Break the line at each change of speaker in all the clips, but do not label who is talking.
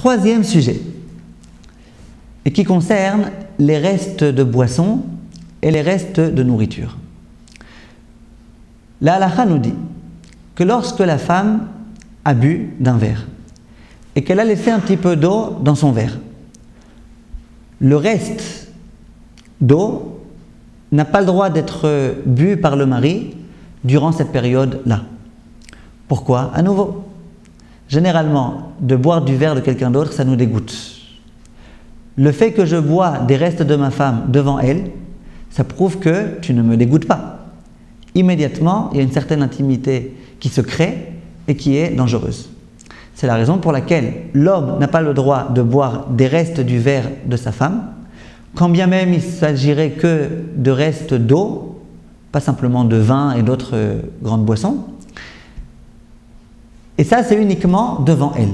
Troisième sujet, et qui concerne les restes de boissons et les restes de nourriture. La halakha nous dit que lorsque la femme a bu d'un verre et qu'elle a laissé un petit peu d'eau dans son verre, le reste d'eau n'a pas le droit d'être bu par le mari durant cette période-là. Pourquoi? À nouveau, généralement, de boire du verre de quelqu'un d'autre, ça nous dégoûte. Le fait que je bois des restes de ma femme devant elle, ça prouve que tu ne me dégoûtes pas. Immédiatement, il y a une certaine intimité qui se crée et qui est dangereuse. C'est la raison pour laquelle l'homme n'a pas le droit de boire des restes du verre de sa femme, quand bien même il ne s'agirait que de restes d'eau, pas simplement de vin et d'autres grandes boissons. Et ça, c'est uniquement devant elle.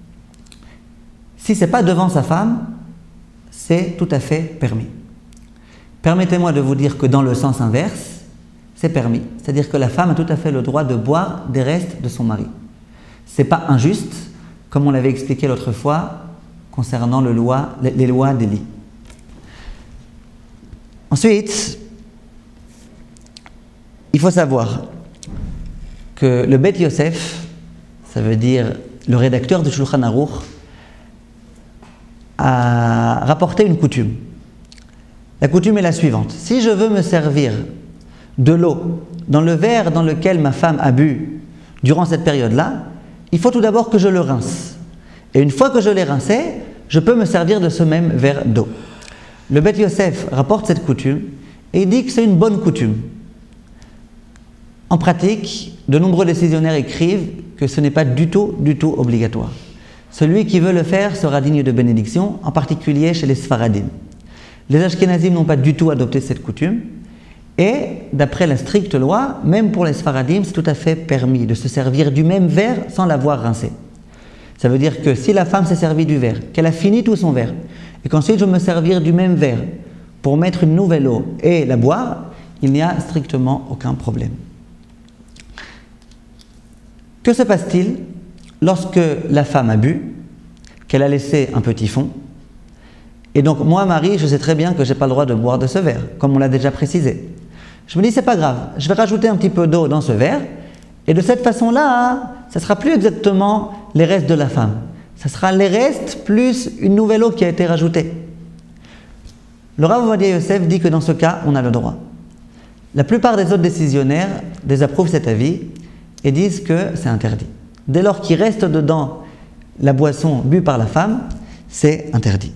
Si ce n'est pas devant sa femme, c'est tout à fait permis. Permettez-moi de vous dire que dans le sens inverse, c'est permis. C'est-à-dire que la femme a tout à fait le droit de boire des restes de son mari. Ce n'est pas injuste, comme on l'avait expliqué l'autre fois, concernant les lois des lits. Ensuite, il faut savoir que le Beth Yosef, ça veut dire le rédacteur du Shulchan Aruch, a rapporté une coutume. La coutume est la suivante. Si je veux me servir de l'eau dans le verre dans lequel ma femme a bu durant cette période-là, il faut tout d'abord que je le rince. Et une fois que je l'ai rincé, je peux me servir de ce même verre d'eau. Le Beth Yosef rapporte cette coutume et il dit que c'est une bonne coutume. En pratique, de nombreux décisionnaires écrivent que ce n'est pas du tout obligatoire. Celui qui veut le faire sera digne de bénédiction, en particulier chez les Sfaradim. Les Ashkenazim n'ont pas du tout adopté cette coutume, et d'après la stricte loi, même pour les Sfaradim, c'est tout à fait permis de se servir du même verre sans l'avoir rincé. Ça veut dire que si la femme s'est servie du verre, qu'elle a fini tout son verre, et qu'ensuite je veux me servir du même verre pour mettre une nouvelle eau et la boire, il n'y a strictement aucun problème. Que se passe-t-il lorsque la femme a bu, qu'elle a laissé un petit fond, et donc moi, Marie, je sais très bien que je n'ai pas le droit de boire de ce verre, comme on l'a déjà précisé. Je me dis, c'est pas grave, je vais rajouter un petit peu d'eau dans ce verre, et de cette façon-là, ça ne sera plus exactement les restes de la femme. Ça sera les restes plus une nouvelle eau qui a été rajoutée. Le Rav Ovadia Yosef dit que dans ce cas, on a le droit. La plupart des autres décisionnaires désapprouvent cet avis et disent que c'est interdit. Dès lors qu'il reste dedans la boisson bue par la femme, c'est interdit.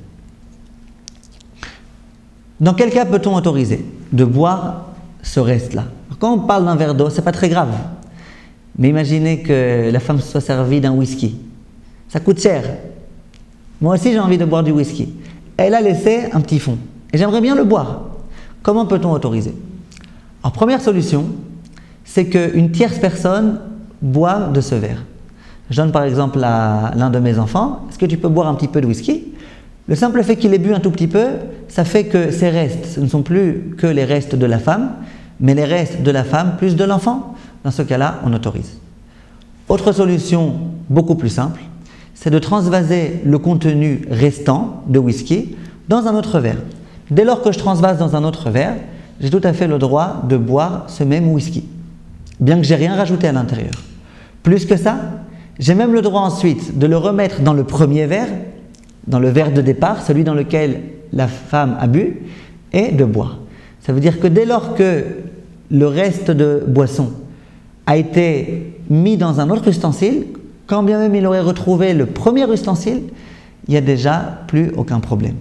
Dans quel cas peut-on autoriser de boire ce reste-là? Quand on parle d'un verre d'eau, ce n'est pas très grave. Mais imaginez que la femme soit servie d'un whisky. Ça coûte cher. Moi aussi, j'ai envie de boire du whisky. Elle a laissé un petit fond. Et j'aimerais bien le boire. Comment peut-on autoriser? Alors, première solution, c'est qu'une tierce personne boive de ce verre. Je donne par exemple à l'un de mes enfants, est-ce que tu peux boire un petit peu de whisky? Le simple fait qu'il ait bu un tout petit peu, ça fait que ces restes, ce ne sont plus que les restes de la femme, mais les restes de la femme plus de l'enfant. Dans ce cas-là, on autorise. Autre solution beaucoup plus simple, c'est de transvaser le contenu restant de whisky dans un autre verre. Dès lors que je transvase dans un autre verre, j'ai tout à fait le droit de boire ce même whisky, bien que je n'ai rien rajouté à l'intérieur. Plus que ça, j'ai même le droit ensuite de le remettre dans le premier verre, dans le verre de départ, celui dans lequel la femme a bu, et de boire. Ça veut dire que dès lors que le reste de boisson a été mis dans un autre ustensile, quand bien même il aurait retrouvé le premier ustensile, il n'y a déjà plus aucun problème.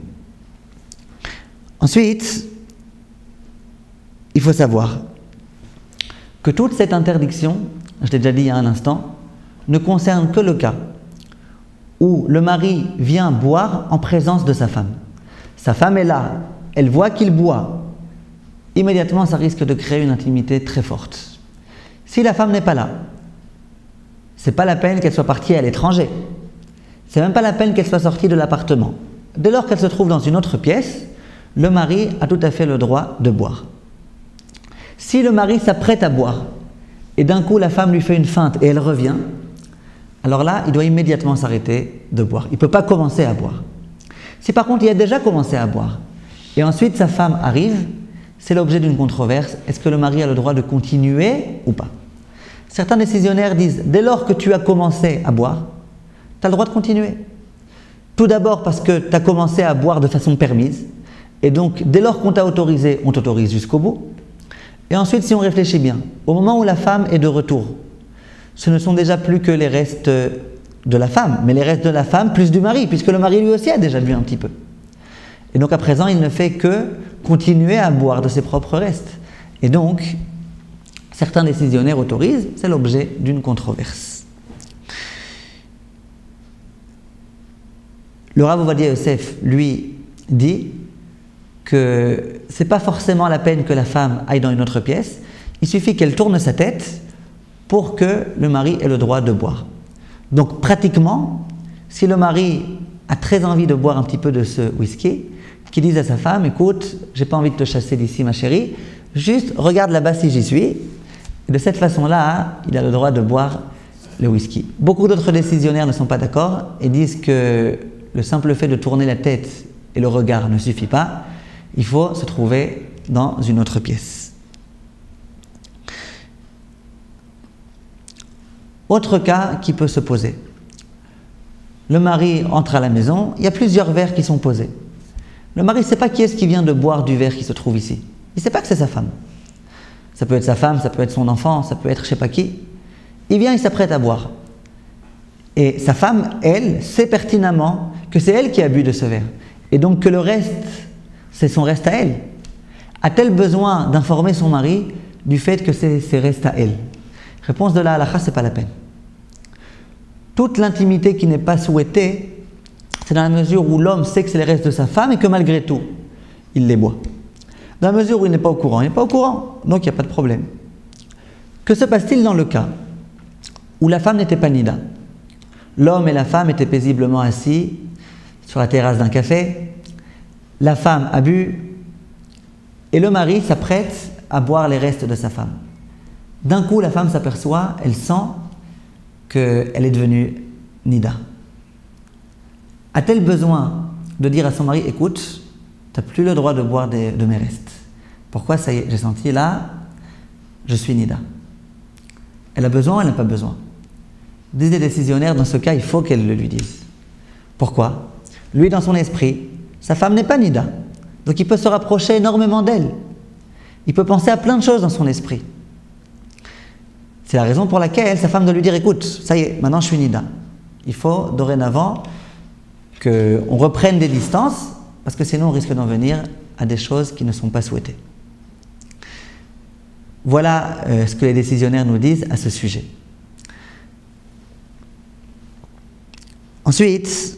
Ensuite, il faut savoir que toute cette interdiction, je l'ai déjà dit il y a un instant, ne concerne que le cas où le mari vient boire en présence de sa femme. Sa femme est là, elle voit qu'il boit. Immédiatement, ça risque de créer une intimité très forte. Si la femme n'est pas là, c'est pas la peine qu'elle soit partie à l'étranger. C'est même pas la peine qu'elle soit sortie de l'appartement. Dès lors qu'elle se trouve dans une autre pièce, le mari a tout à fait le droit de boire. Si le mari s'apprête à boire, et d'un coup la femme lui fait une feinte et elle revient, alors là, il doit immédiatement s'arrêter de boire. Il ne peut pas commencer à boire. Si par contre, il a déjà commencé à boire, et ensuite sa femme arrive, c'est l'objet d'une controverse. Est-ce que le mari a le droit de continuer ou pas? Certains décisionnaires disent, dès lors que tu as commencé à boire, tu as le droit de continuer. Tout d'abord parce que tu as commencé à boire de façon permise, et donc dès lors qu'on t'a autorisé, on t'autorise jusqu'au bout. Et ensuite, si on réfléchit bien, au moment où la femme est de retour, ce ne sont déjà plus que les restes de la femme, mais les restes de la femme plus du mari, puisque le mari lui aussi a déjà bu un petit peu. Et donc à présent, il ne fait que continuer à boire de ses propres restes. Et donc, certains décisionnaires autorisent, c'est l'objet d'une controverse. Le Rav Ovadia Yosef, lui, dit que ce n'est pas forcément la peine que la femme aille dans une autre pièce, il suffit qu'elle tourne sa tête pour que le mari ait le droit de boire. Donc pratiquement, si le mari a très envie de boire un petit peu de ce whisky, qu'il dise à sa femme, écoute, j'ai pas envie de te chasser d'ici ma chérie, juste regarde là-bas si j'y suis. Et de cette façon-là, il a le droit de boire le whisky. Beaucoup d'autres décisionnaires ne sont pas d'accord et disent que le simple fait de tourner la tête et le regard ne suffit pas. Il faut se trouver dans une autre pièce. Autre cas qui peut se poser. Le mari entre à la maison, il y a plusieurs verres qui sont posés. Le mari ne sait pas qui est-ce qui vient de boire du verre qui se trouve ici. Il ne sait pas que c'est sa femme. Ça peut être sa femme, ça peut être son enfant, ça peut être je ne sais pas qui. Il vient, il s'apprête à boire. Et sa femme, elle, sait pertinemment que c'est elle qui a bu de ce verre. Et donc que le reste, c'est son reste à elle. A-t-elle besoin d'informer son mari du fait que c'est ses restes à elle? Réponse de la halakha, ce n'est pas la peine. Toute l'intimité qui n'est pas souhaitée, c'est dans la mesure où l'homme sait que c'est les restes de sa femme et que malgré tout, il les boit. Dans la mesure où il n'est pas au courant, il n'est pas au courant, donc il n'y a pas de problème. Que se passe-t-il dans le cas où la femme n'était pas nida? L'homme et la femme étaient paisiblement assis sur la terrasse d'un café, la femme a bu et le mari s'apprête à boire les restes de sa femme. D'un coup, la femme s'aperçoit, elle sent qu'elle est devenue nida. A-t-elle besoin de dire à son mari, écoute, tu n'as plus le droit de boire de mes restes. Pourquoi? Ça y est, j'ai senti là, je suis nida. Elle a besoin ou elle n'a pas besoin? Disent les décisionnaires, dans ce cas, il faut qu'elle le lui dise. Pourquoi? Lui, dans son esprit, sa femme n'est pas nida. Donc il peut se rapprocher énormément d'elle. Il peut penser à plein de choses dans son esprit. C'est la raison pour laquelle sa femme doit lui dire, écoute, ça y est, maintenant je suis nida. Il faut dorénavant qu'on reprenne des distances, parce que sinon on risque d'en venir à des choses qui ne sont pas souhaitées. Voilà ce que les décisionnaires nous disent à ce sujet. Ensuite,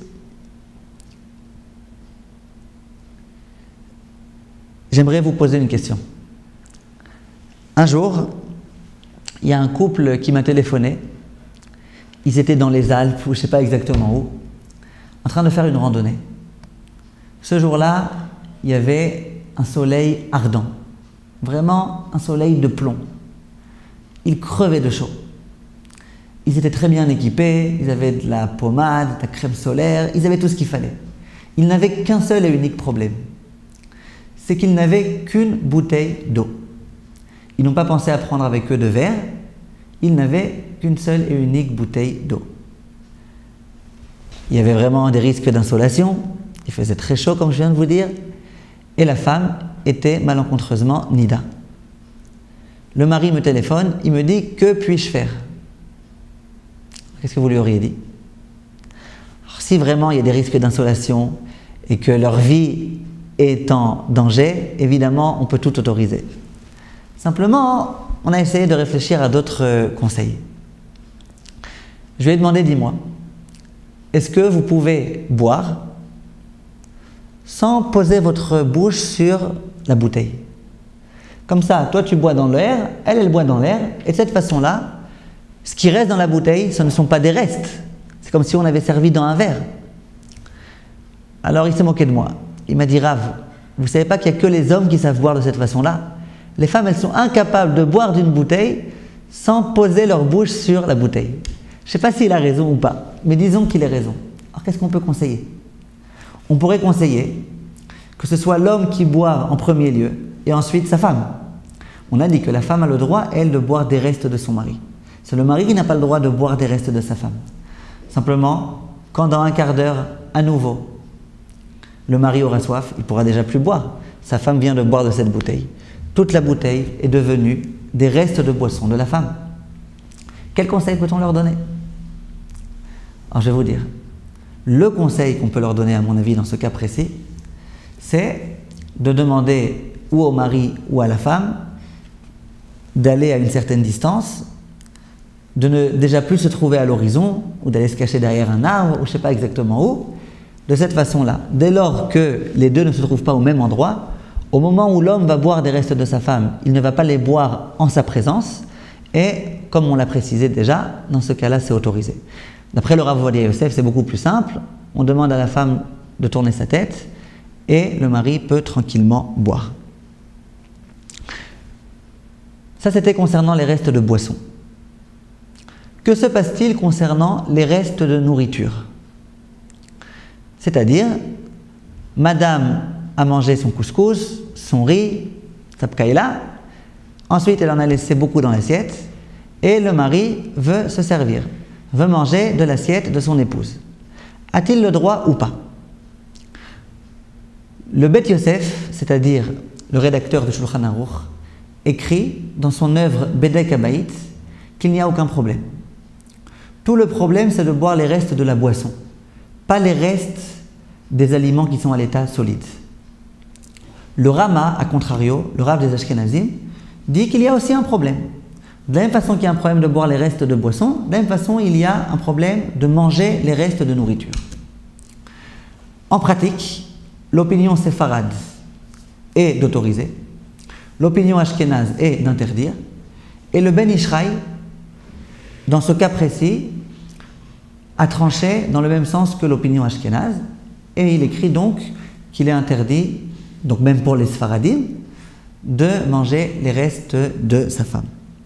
j'aimerais vous poser une question. Un jour, il y a un couple qui m'a téléphoné. Ils étaient dans les Alpes, ou je ne sais pas exactement où, en train de faire une randonnée. Ce jour-là, il y avait un soleil ardent. Vraiment un soleil de plomb. Ils crevaient de chaud. Ils étaient très bien équipés, ils avaient de la pommade, de la crème solaire, ils avaient tout ce qu'il fallait. Ils n'avaient qu'un seul et unique problème. C'est qu'ils n'avaient qu'une bouteille d'eau. Ils n'ont pas pensé à prendre avec eux de verre, ils n'avaient qu'une seule et unique bouteille d'eau. Il y avait vraiment des risques d'insolation, il faisait très chaud comme je viens de vous dire, et la femme était malencontreusement nida. Le mari me téléphone, il me dit, que puis-je faire? Qu'est-ce que vous lui auriez dit? Alors, si vraiment il y a des risques d'insolation et que leur vie est en danger, évidemment on peut tout autoriser. Simplement, on a essayé de réfléchir à d'autres conseils. Je lui ai demandé, dis-moi, est-ce que vous pouvez boire sans poser votre bouche sur la bouteille? Comme ça, toi tu bois dans l'air, elle boit dans l'air, et de cette façon-là, ce qui reste dans la bouteille, ce ne sont pas des restes. C'est comme si on avait servi dans un verre. Alors il s'est moqué de moi. Il m'a dit, Rav, vous ne savez pas qu'il n'y a que les hommes qui savent boire de cette façon-là? Les femmes, elles sont incapables de boire d'une bouteille sans poser leur bouche sur la bouteille. Je ne sais pas s'il a raison ou pas, mais disons qu'il a raison. Alors qu'est-ce qu'on peut conseiller? On pourrait conseiller que ce soit l'homme qui boive en premier lieu et ensuite sa femme. On a dit que la femme a le droit, elle, de boire des restes de son mari. C'est le mari qui n'a pas le droit de boire des restes de sa femme. Simplement, quand dans un quart d'heure, à nouveau, le mari aura soif, il ne pourra déjà plus boire. Sa femme vient de boire de cette bouteille. Toute la bouteille est devenue des restes de boisson de la femme. Quel conseil peut-on leur donner? Alors je vais vous dire, le conseil qu'on peut leur donner à mon avis dans ce cas précis, c'est de demander ou au mari ou à la femme d'aller à une certaine distance, de ne déjà plus se trouver à l'horizon ou d'aller se cacher derrière un arbre ou je ne sais pas exactement où. De cette façon-là, dès lors que les deux ne se trouvent pas au même endroit, au moment où l'homme va boire des restes de sa femme, il ne va pas les boire en sa présence et, comme on l'a précisé déjà, dans ce cas-là, c'est autorisé. D'après le Rav Ovadia Yosef, c'est beaucoup plus simple. On demande à la femme de tourner sa tête et le mari peut tranquillement boire. Ça, c'était concernant les restes de boisson. Que se passe-t-il concernant les restes de nourriture? C'est-à-dire, madame a mangé son couscous, son riz, sa pkaïla, ensuite elle en a laissé beaucoup dans l'assiette, et le mari veut se servir, veut manger de l'assiette de son épouse. A-t-il le droit ou pas? Le Bet Yosef, c'est-à-dire le rédacteur de Shulchan Aruch, écrit dans son œuvre Bedek Habayit qu'il n'y a aucun problème. Tout le problème, c'est de boire les restes de la boisson, pas les restes des aliments qui sont à l'état solide. Le Rama, à contrario, le Rav des Ashkenazim, dit qu'il y a aussi un problème. De la même façon qu'il y a un problème de boire les restes de boisson, de la même façon il y a un problème de manger les restes de nourriture. En pratique, l'opinion séfarade est d'autoriser, l'opinion ashkénaze est d'interdire, et le Ben Ishraï, dans ce cas précis, a tranché dans le même sens que l'opinion ashkénaze, et il écrit donc qu'il est interdit, donc même pour les Sfaradim, de manger les restes de sa femme.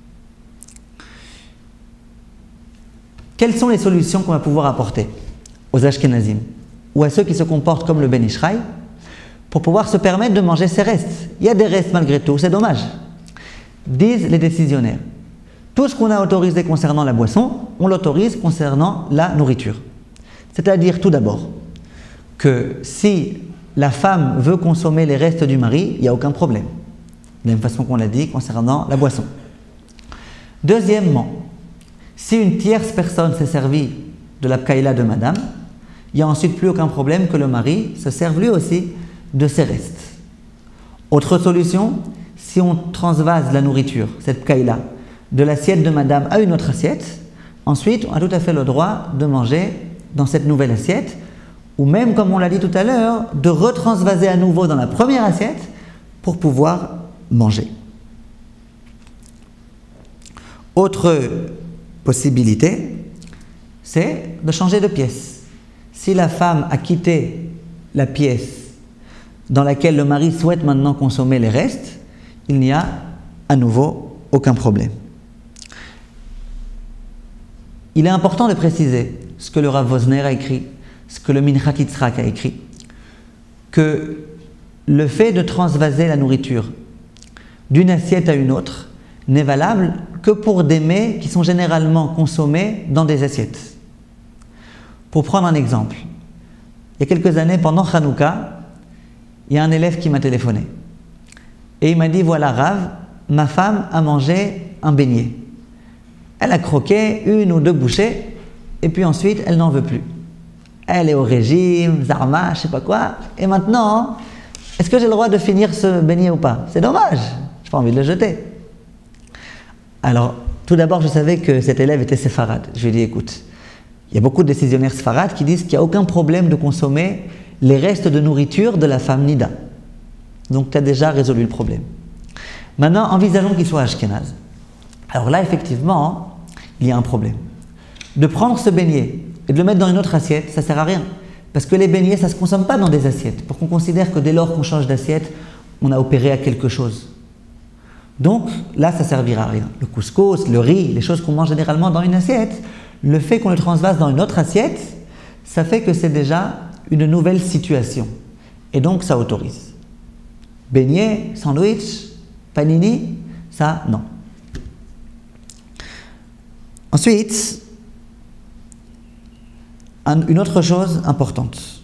Quelles sont les solutions qu'on va pouvoir apporter aux Ashkenazim ou à ceux qui se comportent comme le Ben Ishraï pour pouvoir se permettre de manger ces restes? Il y a des restes malgré tout, c'est dommage. Disent les décisionnaires, tout ce qu'on a autorisé concernant la boisson, on l'autorise concernant la nourriture. C'est-à-dire tout d'abord que si la femme veut consommer les restes du mari, il n'y a aucun problème. De la même façon qu'on l'a dit concernant la boisson. Deuxièmement, si une tierce personne s'est servie de la pkaïla de madame, il n'y a ensuite plus aucun problème que le mari se serve lui aussi de ses restes. Autre solution, si on transvase la nourriture, cette pkaïla, de l'assiette de madame à une autre assiette, ensuite on a tout à fait le droit de manger dans cette nouvelle assiette, ou même, comme on l'a dit tout à l'heure, de retransvaser à nouveau dans la première assiette pour pouvoir manger. Autre possibilité, c'est de changer de pièce. Si la femme a quitté la pièce dans laquelle le mari souhaite maintenant consommer les restes, il n'y a à nouveau aucun problème. Il est important de préciser ce que le Rav Vosner a écrit, ce que le Minchat Yitzhak a écrit, que le fait de transvaser la nourriture d'une assiette à une autre n'est valable que pour des mets qui sont généralement consommés dans des assiettes. Pour prendre un exemple, il y a quelques années, pendant Hanouka, il y a un élève qui m'a téléphoné et il m'a dit, voilà Rav, ma femme a mangé un beignet. Elle a croqué une ou deux bouchées et puis ensuite elle n'en veut plus. Elle est au régime, Zarma, je sais pas quoi, et maintenant, est-ce que j'ai le droit de finir ce beignet ou pas? C'est dommage, j'ai pas envie de le jeter. Alors, tout d'abord, je savais que cet élève était séfarade. Je lui ai dit, écoute, il y a beaucoup de décisionnaires séfarades qui disent qu'il n'y a aucun problème de consommer les restes de nourriture de la femme Nida. Donc, tu as déjà résolu le problème. Maintenant, envisageons qu'il soit ashkénaze. Alors là, effectivement, il y a un problème. De prendre ce beignet et de le mettre dans une autre assiette, ça ne sert à rien. Parce que les beignets, ça ne se consomme pas dans des assiettes. Pour qu'on considère que dès lors qu'on change d'assiette, on a opéré à quelque chose. Donc, là, ça ne servira à rien. Le couscous, le riz, les choses qu'on mange généralement dans une assiette, Le fait qu'on le transvase dans une autre assiette, ça fait que c'est déjà une nouvelle situation. Et donc ça autorise. Beignet, sandwich, panini, ça non. Ensuite, une autre chose importante,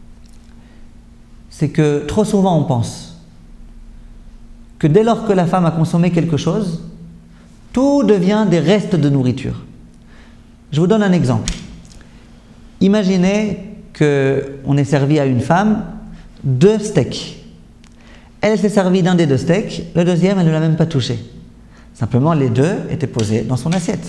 c'est que trop souvent on pense que dès lors que la femme a consommé quelque chose, tout devient des restes de nourriture. Je vous donne un exemple. Imaginez qu'on est servi à une femme 2 steaks. Elle s'est servie d'un des 2 steaks, le deuxième elle ne l'a même pas touché. Simplement les 2 étaient posés dans son assiette.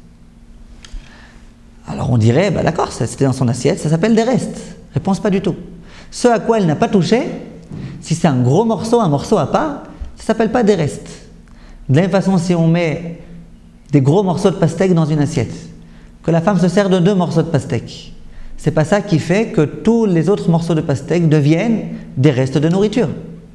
Alors on dirait, bah d'accord, c'était dans son assiette, ça s'appelle des restes. Réponse, pas du tout. Ce à quoi elle n'a pas touché, si c'est un gros morceau, un morceau à part, ça ne s'appelle pas des restes. De la même façon, si on met des gros morceaux de pastèque dans une assiette, que la femme se sert de 2 morceaux de pastèque, c'est pas ça qui fait que tous les autres morceaux de pastèque deviennent des restes de nourriture.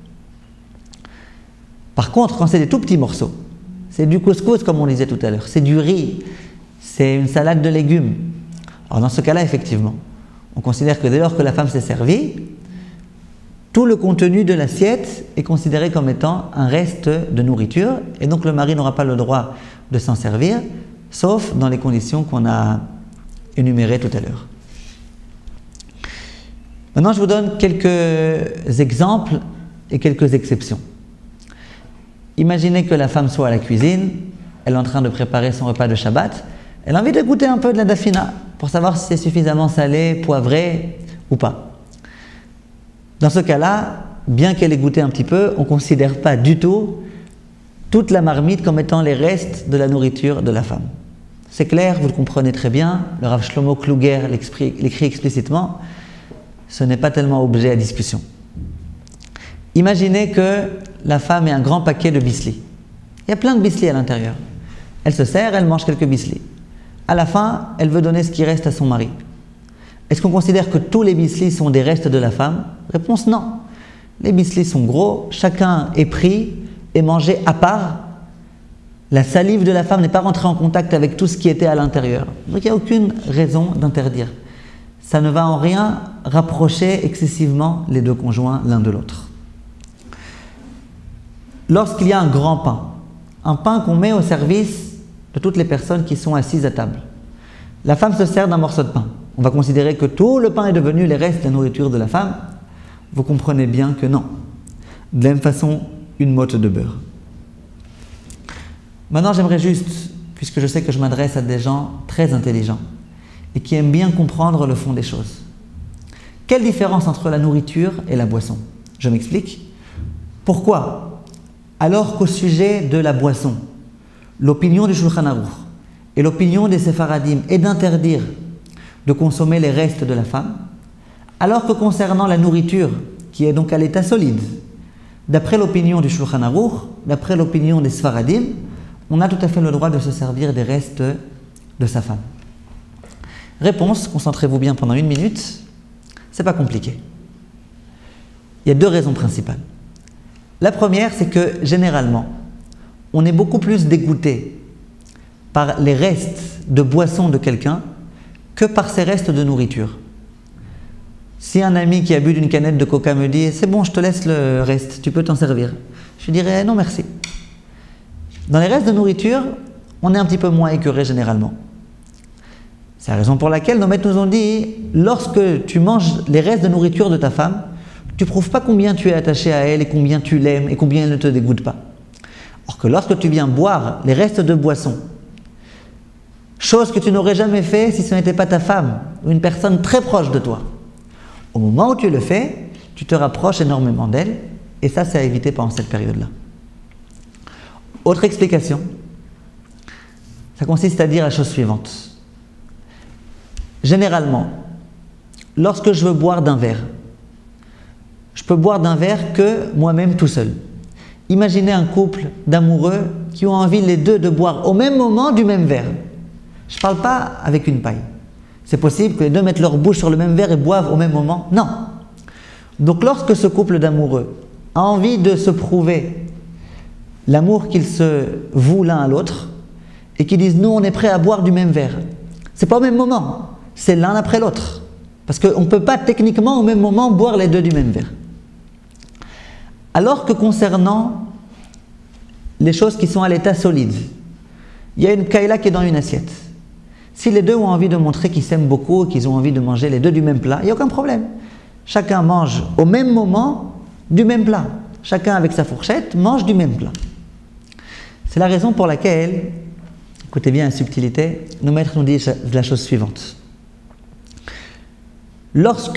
Par contre, quand c'est des tout petits morceaux, c'est du couscous comme on disait tout à l'heure, c'est du riz, c'est une salade de légumes. Alors dans ce cas-là, effectivement, on considère que dès lors que la femme s'est servie, tout le contenu de l'assiette est considéré comme étant un reste de nourriture et donc le mari n'aura pas le droit de s'en servir, sauf dans les conditions qu'on a énumérées tout à l'heure. Maintenant, je vous donne quelques exemples et quelques exceptions. Imaginez que la femme soit à la cuisine, elle est en train de préparer son repas de Shabbat, elle a envie de goûter un peu de la dafina pour savoir si c'est suffisamment salé, poivré ou pas. Dans ce cas-là, bien qu'elle ait goûté un petit peu, on ne considère pas du tout toute la marmite comme étant les restes de la nourriture de la femme. C'est clair, vous le comprenez très bien, le Rav Shlomo Kluger l'écrit explicitement, ce n'est pas tellement objet à discussion. Imaginez que la femme ait un grand paquet de bislis. Il y a plein de bislis à l'intérieur. Elle se sert, elle mange quelques bislis. À la fin, elle veut donner ce qui reste à son mari. Est-ce qu'on considère que tous les bislis sont des restes de la femme? Réponse non. Les bislis sont gros, chacun est pris et mangé à part. La salive de la femme n'est pas rentrée en contact avec tout ce qui était à l'intérieur. Donc il n'y a aucune raison d'interdire. Ça ne va en rien rapprocher excessivement les 2 conjoints l'un de l'autre. Lorsqu'il y a un grand pain, un pain qu'on met au service de toutes les personnes qui sont assises à table, la femme se sert d'un morceau de pain. On va considérer que tout le pain est devenu les restes de la nourriture de la femme. Vous comprenez bien que non. De la même façon, une motte de beurre. Maintenant, j'aimerais juste, puisque je sais que je m'adresse à des gens très intelligents et qui aiment bien comprendre le fond des choses. Quelle différence entre la nourriture et la boisson? Je m'explique. Pourquoi, alors qu'au sujet de la boisson, l'opinion du Shulchan Aruch et l'opinion des Séfaradim est d'interdire de consommer les restes de la femme, alors que concernant la nourriture, qui est donc à l'état solide, d'après l'opinion du Shulchan Aruch, d'après l'opinion des Sfaradim, on a tout à fait le droit de se servir des restes de sa femme. Réponse, concentrez-vous bien pendant 1 minute, c'est pas compliqué. Il y a 2 raisons principales. La première, c'est que généralement, on est beaucoup plus dégoûté par les restes de boisson de quelqu'un que par ses restes de nourriture. Si un ami qui a bu d'une canette de coca me dit « c'est bon, je te laisse le reste, tu peux t'en servir », je dirais « non merci ». Dans les restes de nourriture, on est un petit peu moins écœuré généralement. C'est la raison pour laquelle nos maîtres nous ont dit « lorsque tu manges les restes de nourriture de ta femme, tu ne prouves pas combien tu es attaché à elle et combien tu l'aimes et combien elle ne te dégoûte pas. » Or que lorsque tu viens boire les restes de boisson, chose que tu n'aurais jamais fait si ce n'était pas ta femme ou une personne très proche de toi, au moment où tu le fais, tu te rapproches énormément d'elle et ça, c'est à éviter pendant cette période-là. Autre explication, ça consiste à dire la chose suivante. Généralement, lorsque je veux boire d'un verre, je peux boire d'un verre que moi-même tout seul. Imaginez un couple d'amoureux qui ont envie les 2 de boire au même moment du même verre. Je ne parle pas avec une paille. C'est possible que les 2 mettent leur bouche sur le même verre et boivent au même moment? Non. Donc lorsque ce couple d'amoureux a envie de se prouver l'amour qu'ils se vouent l'un à l'autre et qu'ils disent « nous on est prêts à boire du même verre », C'est pas au même moment, c'est l'un après l'autre. Parce qu'on ne peut pas techniquement au même moment boire les deux du même verre. Alors que concernant les choses qui sont à l'état solide, il y a une kaila qui est dans une assiette. Si les deux ont envie de montrer qu'ils s'aiment beaucoup et qu'ils ont envie de manger les deux du même plat, il n'y a aucun problème. Chacun mange au même moment du même plat. Chacun avec sa fourchette mange du même plat. C'est la raison pour laquelle, écoutez bien la subtilité, nos maîtres nous disent la chose suivante. Lorsque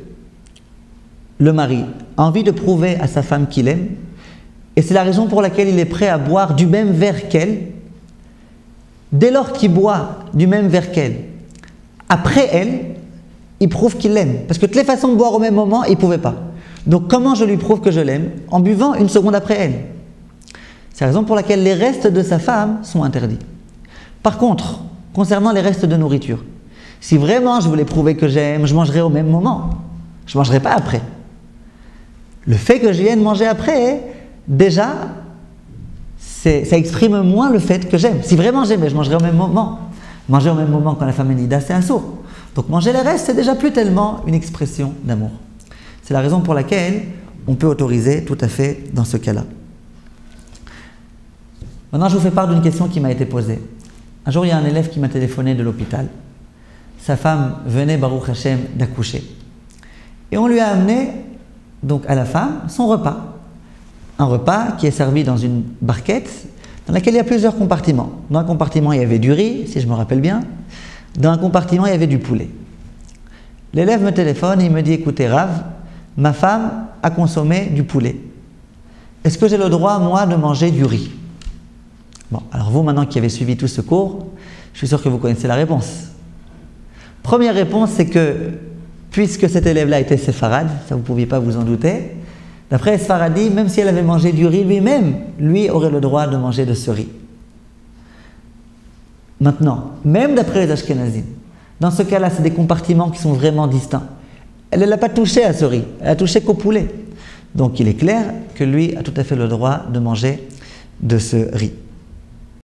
le mari a envie de prouver à sa femme qu'il aime, et c'est la raison pour laquelle il est prêt à boire du même verre qu'elle, dès lors qu'il boit du même verre qu'elle, après elle, il prouve qu'il l'aime. Parce que toutes les façons de boire au même moment, il ne pouvait pas. Donc comment je lui prouve que je l'aime? En buvant une seconde après elle. C'est la raison pour laquelle les restes de sa femme sont interdits. Par contre, concernant les restes de nourriture, si vraiment je voulais prouver que j'aime, je mangerais au même moment. Je ne mangerai pas après. Le fait que je vienne manger après, déjà, ça exprime moins le fait que j'aime. Si vraiment j'aimais, je mangerais au même moment. Manger au même moment quand la femme est nida, c'est un sourd. Donc manger les restes, c'est déjà plus tellement une expression d'amour. C'est la raison pour laquelle on peut autoriser tout à fait dans ce cas-là. Maintenant, je vous fais part d'une question qui m'a été posée. Un jour, il y a un élève qui m'a téléphoné de l'hôpital. Sa femme venait, Baruch Hashem, d'accoucher. Et on lui a amené, donc à la femme, son repas. Un repas qui est servi dans une barquette dans laquelle il y a plusieurs compartiments. Dans un compartiment, il y avait du riz, si je me rappelle bien. Dans un compartiment, il y avait du poulet. L'élève me téléphone et il me dit, écoutez Rav, ma femme a consommé du poulet. Est-ce que j'ai le droit, moi, de manger du riz? Bon, alors vous, maintenant qui avez suivi tout ce cours, je suis sûr que vous connaissez la réponse. Première réponse, c'est que, puisque cet élève-là était séfarade, ça vous ne pouviez pas vous en douter, d'après Sfaradi, même si elle avait mangé du riz lui-même, lui aurait le droit de manger de ce riz. Maintenant, même d'après les Ashkenazim, dans ce cas-là, c'est des compartiments qui sont vraiment distincts. Elle n'a pas touché à ce riz, elle a touché qu'au poulet. Donc il est clair que lui a tout à fait le droit de manger de ce riz.